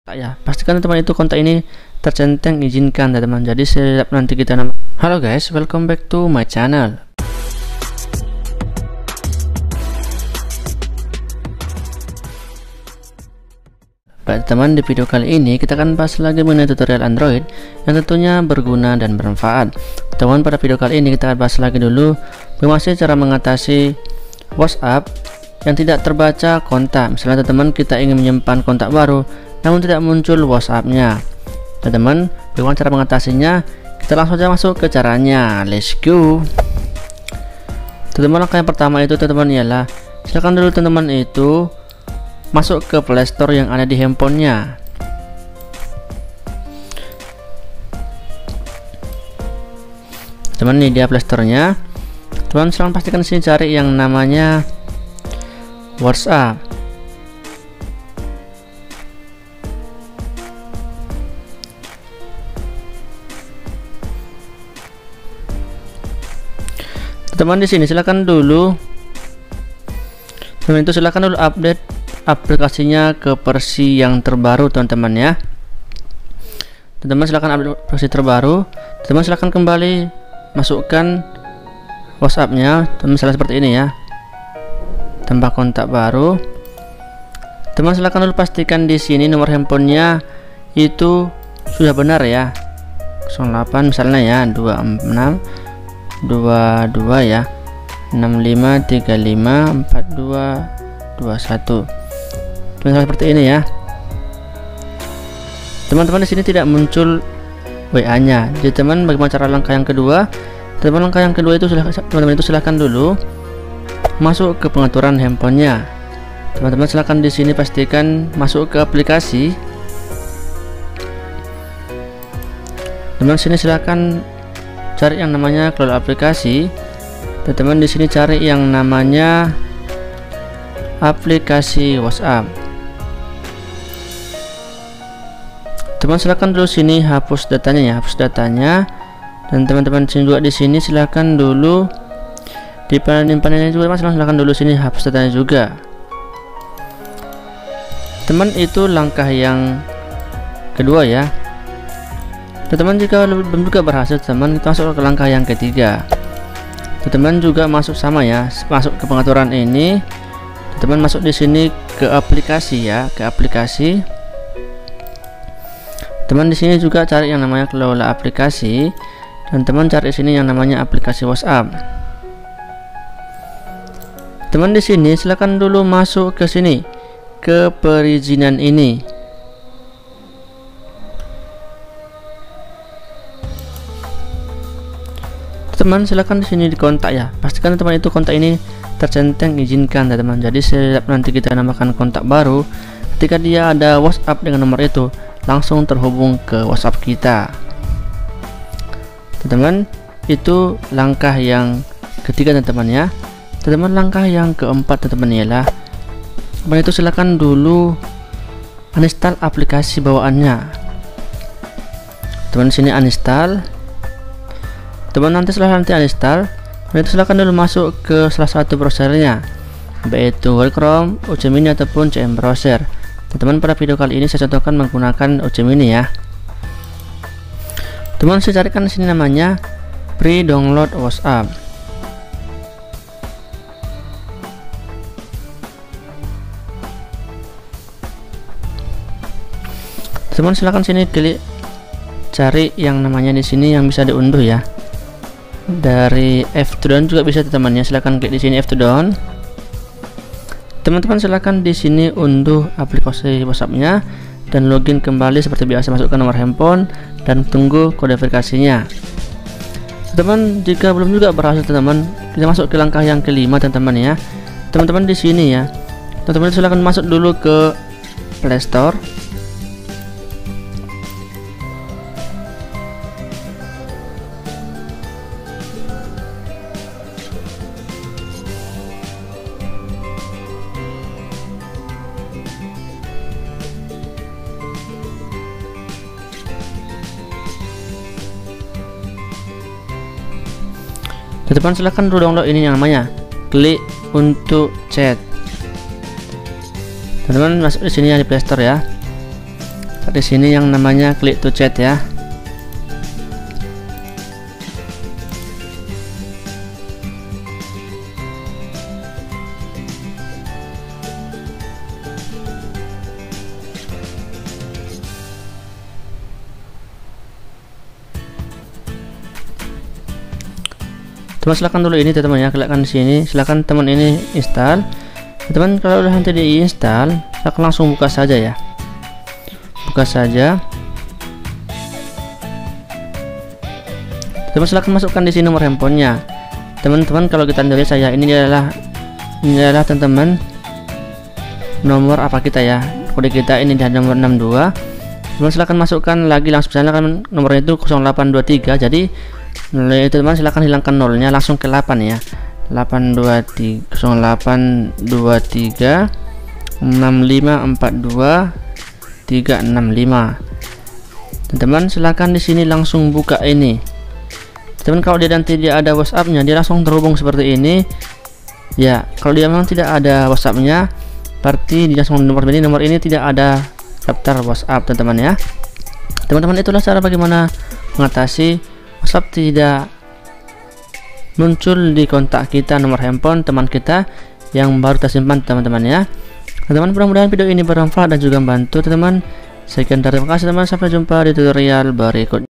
Tak ya, pastikan teman-teman itu kontak ini tercentang izinkan teman-teman. Jadi setiap nanti kita Halo guys, welcome back to my channel. Baik teman, di video kali ini kita akan bahas lagi mengenai tutorial Android yang tentunya berguna dan bermanfaat. Teman, pada video kali ini kita akan bahas lagi dulu bagaimana cara mengatasi WhatsApp yang tidak terbaca kontak. Misalnya teman-teman kita ingin menyimpan kontak baru namun tidak muncul WhatsApp-nya. Teman-teman, bagaimana cara mengatasinya? Kita langsung saja masuk ke caranya. Let's go. Teman-teman, langkah yang pertama itu teman-teman ialah silakan dulu teman-teman itu masuk ke Play Store yang ada di handphonenya. Teman, ini dia Play Store-nya. Teman, silakan pastikan sini cari yang namanya WhatsApp. Teman, di sini silakan dulu teman itu silakan dulu update aplikasinya ke versi yang terbaru teman-teman ya. Teman-teman silakan update versi terbaru. Teman silakan kembali masukkan WhatsApp-nya. Teman misalnya seperti ini ya, tambah kontak baru. Teman silakan dulu pastikan di sini nomor handphonenya itu sudah benar ya, 08 misalnya ya, 26 22 ya, 65 35 42 21. Misalnya seperti ini ya. Teman-teman, di sini tidak muncul WA-nya. Jadi teman, bagaimana cara langkah yang kedua? Teman, langkah yang kedua itu teman-teman itu silahkan dulu masuk ke pengaturan handphonenya. Teman-teman silahkan di sini pastikan masuk ke aplikasi. Teman sini silahkan cari yang namanya kelola aplikasi. Teman-teman di sini cari yang namanya aplikasi WhatsApp. Teman silakan dulu sini hapus datanya ya, hapus datanya. Dan teman-teman sini juga di sini silakan dulu di panelnya juga silakan dulu sini hapus datanya juga. Teman, itu langkah yang kedua ya. Teman, jika belum juga berhasil teman, kita masuk ke langkah yang ketiga. Teman juga masuk sama ya, masuk ke pengaturan ini. Teman masuk di sini ke aplikasi ya, ke aplikasi. Teman di sini juga cari yang namanya kelola aplikasi, dan teman cari sini yang namanya aplikasi WhatsApp. Teman di sini silakan dulu masuk ke sini, ke perizinan ini. Teman silakan di sini di kontak ya, pastikan teman itu kontak ini tercentang izinkan teman. Jadi setiap nanti kita nambahkan kontak baru, ketika dia ada WhatsApp dengan nomor itu langsung terhubung ke WhatsApp kita. Teman, itu langkah yang ketiga teman-teman ya. Teman, langkah yang keempat teman-teman ialah teman itu silakan dulu uninstall aplikasi bawaannya. Teman sini uninstall. Teman, nanti setelah uninstall, itu silakan dulu masuk ke salah satu browsernya, baik itu Google Chrome, UC Mini ataupun CM Browser. Teman, pada video kali ini saya contohkan menggunakan UC Mini ya. Teman, saya carikan sini namanya free download WhatsApp. Teman silakan sini klik cari yang namanya di sini yang bisa diunduh ya. Dari F2 juga bisa teman-teman ya, silahkan klik di sini F2. Teman-teman silahkan di sini unduh aplikasi WhatsApp-nya dan login kembali seperti biasa, masukkan nomor handphone dan tunggu kode verifikasinya. Teman, jika belum juga berhasil teman-teman, kita masuk ke langkah yang kelima teman-teman ya. Teman-teman di sini ya, teman-teman silahkan masuk dulu ke Play Store. Teman, silahkan dulu download ini yang namanya klik untuk chat. Teman-teman masuk di sini ya, di Play Store ya. di sini yang namanya click to chat ya. Teman silakan dulu ini teman ya, klikkan di sini, silakan teman ini install. Teman kalau udah nanti diinstal, silakan langsung buka saja ya. Buka saja. Teman silakan masukkan di sini nomor handphonenya. Teman-teman kalau kita lihat saya ini adalah teman-teman nomor apa kita ya. Kode kita ini di nomor 62. Teman silakan masukkan lagi langsung, misalkan nomornya itu 0823. Jadi nolnya itu teman silahkan hilangkan nolnya, langsung ke 8 ya. 0823 6542 365. Teman silahkan di sini langsung buka ini. Teman kalau dia nanti dia ada WhatsApp-nya, dia langsung terhubung seperti ini. Ya, kalau dia memang tidak ada WhatsApp-nya, berarti dia langsung nomor ini tidak ada daftar WhatsApp teman-teman ya. Teman-teman, itulah cara bagaimana mengatasi WhatsApp tidak muncul di kontak kita nomor handphone teman kita yang baru tersimpan teman-teman ya. Teman-teman, mudah-mudahan video ini bermanfaat dan juga membantu teman-teman. Sekian, terima kasih teman, sampai jumpa di tutorial berikutnya.